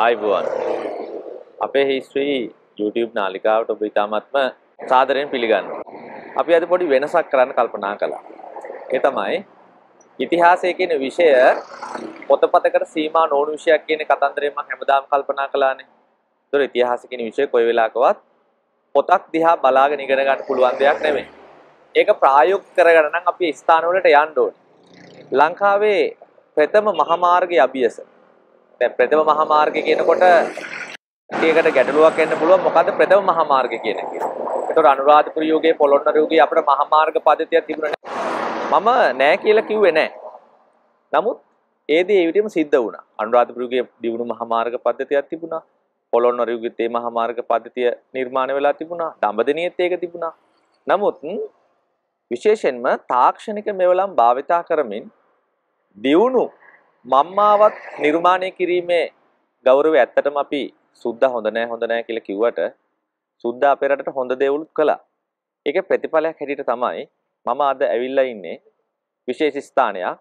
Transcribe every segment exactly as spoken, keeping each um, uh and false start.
ආයිබෝවන් අපේ history YouTube නාලිකාවට ඔබ ඉතාමත්ම සාදරයෙන් පිළිගන්නවා. අපි අද පොඩි වෙනසක් කරන්න කල්පනා කළා. ඒ තමයි ඉතිහාසය කියන විෂය පොතපතකට සීමා නොවුණු විෂයක් කියන කතන්දරේ මම හැමදාම කල්පනා කළානේ. ඒතර ඉතිහාස කියන විෂය කොයි වෙලාවකවත් පොතක් දිහා බලාගෙන ඉගෙන ගන්න පුළුවන් දෙයක් නෙමෙයි. ඒක ප්‍රායෝගික කරගන්න නම් අපි ස්ථාන වලට යන්න ඕනේ. ලංකාවේ ප්‍රථම මහා මාර්ගයේ අභියස. දැන් ප්‍රථම මහා මාර්ගය කියනකොට ඒකට ගැටලුවක් එන්න පුළුවන් මොකද්ද ප්‍රථම මහා මාර්ගය කියන එක. ඒතකොට අනුරාධපුර යුගයේ පොළොන්නරු යුගයේ අපේ මහා මාර්ග පද්ධතියක් තිබුණා නෑ. මම නෑ කියලා කිව්වේ නෑ. නමුත් ඒ දේ ඒ විදිහම සිද්ධ වුණා. අනුරාධපුර යුගයේ දියුණු මහා මාර්ග පද්ධතියක් තිබුණා. පොළොන්නරු යුගයේ තේ මහා මාර්ග පද්ධතිය නිර්මාණය වෙලා තිබුණා. දඹදෙණියෙත් ඒක තිබුණා. නමුත් විශේෂයෙන්ම තාක්ෂණික මෙවලම් භාවිතා කරමින් දියුණු මම්මාවත් නිර්මාණය කිරීමේ ගෞරවය ඇත්තටම අපි සුද්ධ හොඳ නැහැ හොඳ නැහැ කියලා කිව්වට සුද්ධ අපේ රටට හොඳ දේවලුත් කළා. ඒකේ ප්‍රතිඵලයක් හැටියට තමයි මම අද ඇවිල්ලා ඉන්නේ විශේෂ ස්ථානයක්.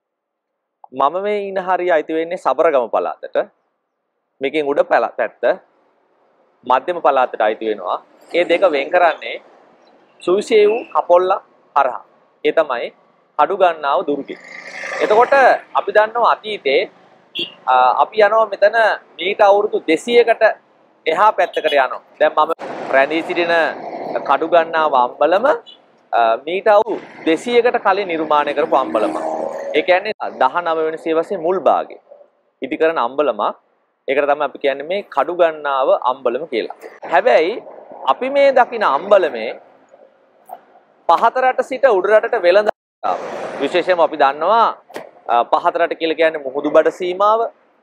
මම මේ ඉන හරිය අයිති වෙන්නේ සබරගම පළාතට. මේකෙන් උඩ පැත්ත මධ්‍යම පළාතට අයිති වෙනවා. මේ දෙක වෙන් කරන්නේ සුවිසේව් කපොල්ල හරහා. ඒ තමයි කඩු ගන්නාව දුර්ගය. එතකොට අපි දන්නවා අතීතේ අපි යනවා මෙතන මීට අවුරුදු දෙසීයකට එහා පැත්තකට යනවා. දැන් මම රැඳී සිටින කඩු ගන්නාව අම්බලම මීට අවුරුදු දෙසීයකට කලින් නිර්මාණය කරපු අම්බලම. ඒ කියන්නේ දහනව වෙනි සියවසේ මුල් භාගයේ ඉදි කරන අම්බලමක්. ඒකට තමයි අපි කියන්නේ මේ කඩු ගන්නාව අම්බලම කියලා. හැබැයි අපි මේ දකින අම්බලමේ පහත රට සිට උඩ රටට වෙළඳ විශේෂයෙන්ම අපි දන්නවා පහත රට කියලා කියන්නේ මුහුදු බඩ සීමාව,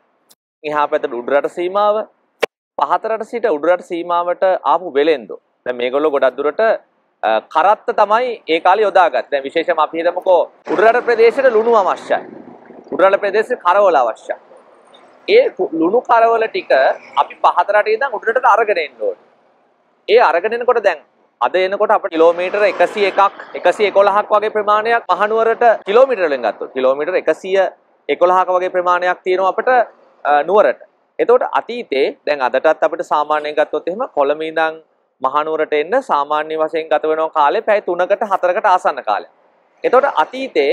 එහා පැත්තට උඩ රට සීමාව, පහත රට සිට උඩ රට සීමාවට ආපු වෙළෙන්දෝ. දැන් මේගොල්ලෝ ගොඩක් දුරට කරත්ත තමයි ඒ කාලේ යොදාගත්තේ. දැන් විශේෂයෙන්ම අපි හිතමුකෝ උඩ රට ප්‍රදේශයට ලුණු අවශ්‍යයි. උඩ රට ප්‍රදේශේ කරවල අවශ්‍යයි. ඒ ලුණු කරවල ටික අපි පහත රටේ ඉඳන් උඩ රටට අරගෙන එන්න ඕනේ. ඒ අරගෙන එනකොට දැන් අද එනකොට අපිට කිලෝමීටර එකසිය එකක් එකසිය එකොළහක් වගේ ප්‍රමාණයක් මහනුවරට කිලෝමීටර වලින් ගත්තොත් කිලෝමීටර එකසිය එකොළහක වගේ ප්‍රමාණයක් තියෙනවා අපිට නුවරට. එතකොට අතීතේ දැන් අදටත් අපිට සාමාන්‍යයෙන් ගත්තොත් එහෙම කොළඹ ඉඳන් මහනුවරට එන්න සාමාන්‍ය වශයෙන් ගත වෙන කාලේ පැය තුනකට හතරකට ආසන්න කාලයක්. එතකොට අතීතේ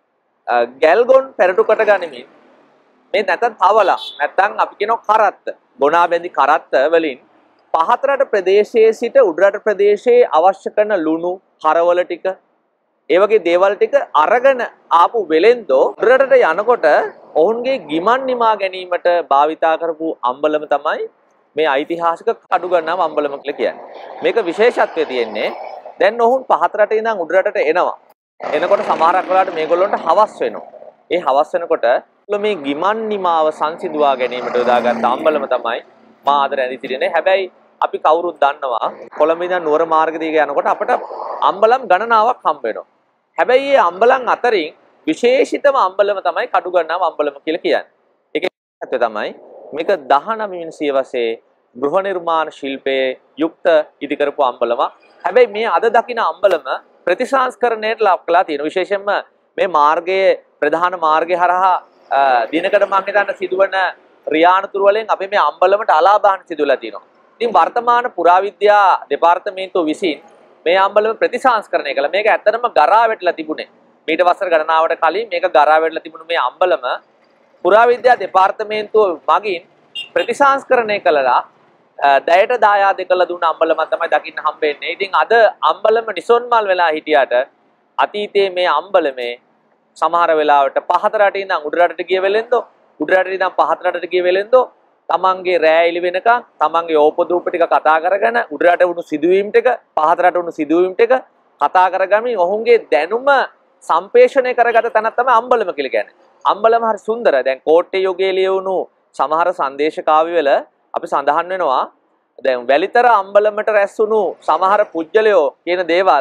ගැල්ගොන් පෙරටුකට ගනිමින් මේ නැත්නම් තවලම් නැත්නම් අපි කියනවා කරත්ත ගොනා බැඳි කරත්ත වලින් පහත රට ප්‍රදේශයේ සිට උඩ රට ප්‍රදේශයේ අවශ්‍ය කරන ලුණු හරවල ටික ඒ වගේ දේවල් ටික අරගෙන ආපු වෙලෙන්දෝ උඩ රටට යනකොට ඔවුන්ගේ ගිමන් නිමා ගැනීමට භාවිතා කරපු අම්බලම තමයි මේ ඓතිහාසික කඩු ගන්නාව අම්බලම කියලා කියන්නේ. මේක විශේෂත්වය තියෙන්නේ දැන් ඔවුන් පහත රටේ ඉඳන් උඩ රටට එනවා. එනකොට සමහරක් වෙලාවට මේගොල්ලන්ට හවස් වෙනවා. ඒ හවස් වෙනකොට මේ ගිමන් නිමාව සංසිඳුවා ගැනීමට යොදාගත් අම්බලම තමයි මා අද රැඳී සිටින්නේ. හැබැයි අපි කවුරුත් දන්නවා කොළඹ ඉඳන් නුවර මාර්ග දිගේ යනකොට අපට අම්බලම් ගණනාවක් හම්බ වෙනවා. හැබැයි මේ අම්බලම් අතරින් විශේෂිතම අම්බලම තමයි කඩු ගන්නාව අම්බලම කියලා කියන්නේ. ඒකේ ඇත්ත තමයි මේක දහනව වෙනි සියවසේ ගෘහ නිර්මාණ ශිල්පයේ යුක්ත ඉදි කරපු අම්බලම. හැබැයි මේ අද දකින අම්බලම ප්‍රතිසංස්කරණයට ලක් කළා තියෙනවා. විශේෂයෙන්ම මේ මාර්ගයේ ප්‍රධාන මාර්ගය හරහා දිනකට මම හිතන්න සිදුවන රියානතුරු වලින් අපි මේ අම්බලමට අලාභාන සිදුවලා තියෙනවා. ඉතින් වර්තමාන පුරාවිද්‍යා දෙපාර්තමේන්තුව විසින් මේ අම්බලම ප්‍රතිසංස්කරණය කළා. මේක ඇත්තටම ගරා වැටලා තිබුණේ. මීට වසර ගණනාවට කලින් මේක ගරා වැටලා තිබුණු මේ අම්බලම පුරාවිද්‍යා දෙපාර්තමේන්තුව මගින් ප්‍රතිසංස්කරණය කළා. දැයට දායාද කළ දුන්න අම්බලම තමයි දකින්න හම්බෙන්නේ. ඉතින් අද අම්බලම නිසොන්මල් වෙලා හිටියට අතීතයේ මේ අම්බලමේ සමහර වෙලාවට පහත රටේ ඉඳන් උඩ රටට ගිය වෙලෙන්දෝ උඩ රටේ ඉඳන් පහත රටට ගිය වෙලෙන්දෝ තමන්ගේ රෑ එළි වෙනකන් තමන්ගේ ඕපදූප ටික කතා කරගෙන උඩ රට වුණු සිදුවීම් ටික පහත රට වුණු සිදුවීම් ටික කතා කරගමින් ඔවුන්ගේ දැනුම සම්පේෂණය කරගත තැනක් තමයි අම්බලම කියලා කියන්නේ. අම්බලම හරි සුන්දරයි. දැන් කෝට්ටේ යුගයේ ලියවුණු සමහර සංදේශ කාව්‍ය වල අපි සඳහන් වෙනවා දැන් වැලිතර අම්බලමට රැස් වුණු සමහර පුජ්‍යලයෝ කියන දේවල්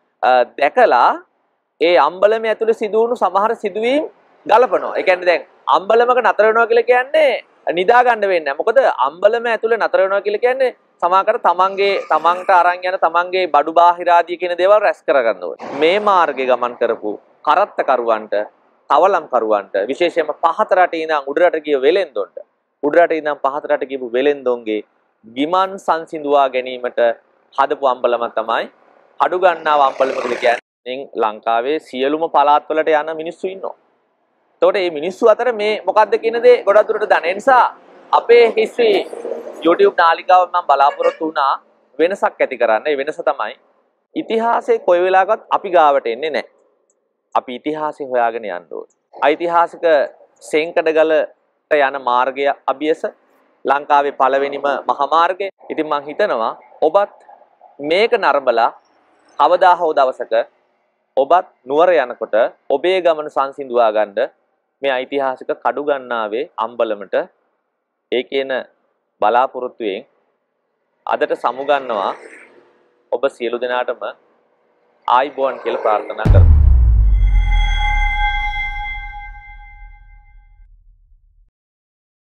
දැකලා ඒ අම්බලමේ ඇතුලේ සිදු වුණු සමහර සිදුවීම් ගලපනවා. ඒ කියන්නේ දැන් අම්බලමක නතර වෙනවා කියලා කියන්නේ නිදා ගන්න වෙන්නේ නැහැ. මොකද අම්බලම ඇතුලේ නතර වෙනවා කියලා කියන්නේ සමාකර තමන්ගේ තමන්ට අරන් යන තමන්ගේ බඩු බාහිර ආදී කියන දේවල් රැස් කරගන්න ඕනේ. මේ මාර්ගේ ගමන් කරපු කරත්ත කරුවන්ට, තවලම් කරුවන්ට, විශේෂයෙන්ම පහත රටේ ඉඳන් උඩ රට ගිය වෙලෙන්දොන්ට උඩරට ඉඳන් පහත රට ගිහපු වෙලෙන්දොන්ගේ ගිමන් සංසිඳුවා ගැනීමට හදපු අම්බලම තමයි හඩුගන්නාව අම්බලම කියලා කියන්නේ. ලංකාවේ සියලුම පළාත්වලට යන මිනිස්සු ඉන්නවා. එතකොට මේ මිනිස්සු අතර මේ මොකද්ද කියන දේ ගොඩක් දුරට දන්නේ. ඒ නිසා අපේ history YouTube නාලිකාව මම බලාපොරොත්තු වුණා වෙනසක් ඇති කරන්න. ඒ වෙනස තමයි ඉතිහාසයේ කොයි වෙලාවකත් අපි ගාවට එන්නේ නැහැ. අපි ඉතිහාසය හොයාගෙන යන්න ඕනේ. ඓතිහාසික සෙන්කඩගලට යන මාර්ගය අභියස ලංකාවේ පළවෙනිම මහා මාර්ගය. ඉතින් මම හිතනවා ඔබත් මේක නරඹලා කවදා හෝ දවසක ඔබත් නුවර යනකොට ඔබේ ගමන සංසිඳුවා ගන්න මේ ඓතිහාසික කඩුගන්නාවේ අම්බලමට ඒ කියන බලාපොරොත්තුවෙන් අදට සමුගන්නවා ඔබ සියලු දෙනාටම ආයිබෝන් කියලා ප්‍රාර්ථනා කරමු.